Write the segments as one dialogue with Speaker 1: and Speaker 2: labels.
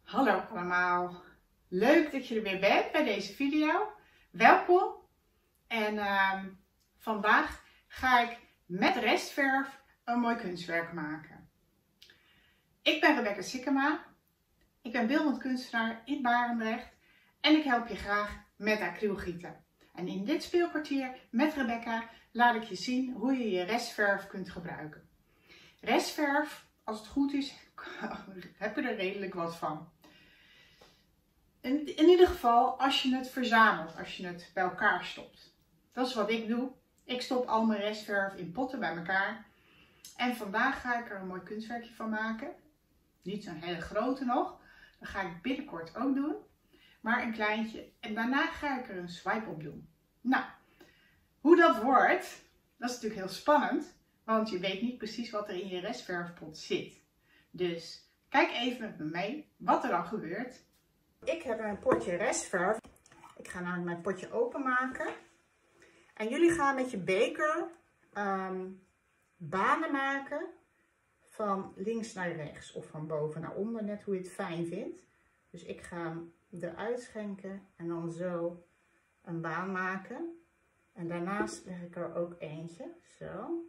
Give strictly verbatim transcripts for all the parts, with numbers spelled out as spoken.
Speaker 1: Hallo allemaal, leuk dat je er weer bent bij deze video. Welkom en uh, vandaag ga ik met restverf een mooi kunstwerk maken. Ik ben Rebecca Sikkema, ik ben beeldend kunstenaar in Barendrecht en ik help je graag met acrylgieten. En in dit speelkwartier met Rebecca laat ik je zien hoe je je restverf kunt gebruiken. Restverf, als het goed is, heb je er redelijk wat van. In, in ieder geval als je het verzamelt, als je het bij elkaar stopt. Dat is wat ik doe. Ik stop al mijn restverf in potten bij elkaar. En vandaag ga ik er een mooi kunstwerkje van maken. Niet zo'n hele grote nog. Dat ga ik binnenkort ook doen. Maar een kleintje. En daarna ga ik er een swipe op doen. Nou, hoe dat wordt, dat is natuurlijk heel spannend. Want je weet niet precies wat er in je restverfpot zit. Dus kijk even met me mee wat er dan gebeurt. Ik heb een potje restverf. Ik ga namelijk mijn potje openmaken. En jullie gaan met je beker um, banen maken van links naar rechts of van boven naar onder, net hoe je het fijn vindt. Dus ik ga hem eruit schenken en dan zo een baan maken. En daarnaast leg ik er ook eentje, zo.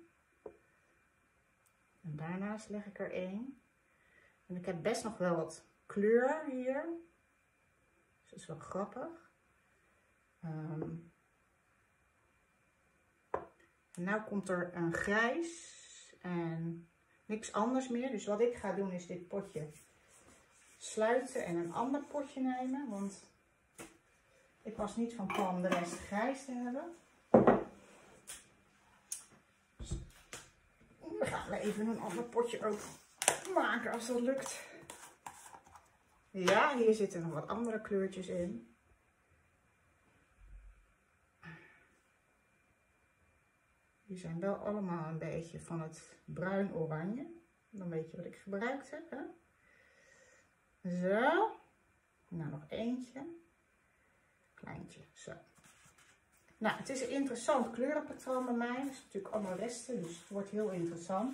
Speaker 1: En daarnaast leg ik er één. En ik heb best nog wel wat kleur hier. Dus dat is wel grappig. Um, en nu komt er een grijs en niks anders meer. Dus wat ik ga doen is dit potje sluiten en een ander potje nemen. Want ik was niet van plan de rest grijs te hebben. Dus dan gaan we even een ander potje ook maken als dat lukt. Ja, hier zitten nog wat andere kleurtjes in. Die zijn wel allemaal een beetje van het bruin-oranje. Dan weet je wat ik gebruikt heb. Hè? Zo. Nou, nog eentje. Kleintje. Zo. Nou, het is een interessant kleurenpatroon bij mij. Het is natuurlijk allemaal resten, dus het wordt heel interessant.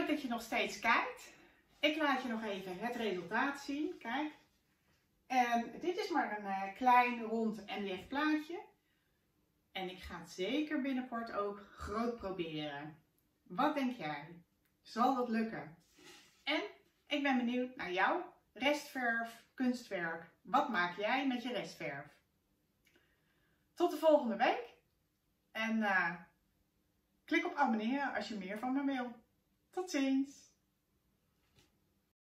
Speaker 1: Leuk dat je nog steeds kijkt. Ik laat je nog even het resultaat zien. Kijk. En dit is maar een uh, klein rond M D F plaatje. En ik ga het zeker binnenkort ook groot proberen. Wat denk jij? Zal dat lukken? En ik ben benieuwd naar jouw restverf, kunstwerk. Wat maak jij met je restverf? Tot de volgende week. En uh, klik op abonneren als je meer van me wil. Tot ziens!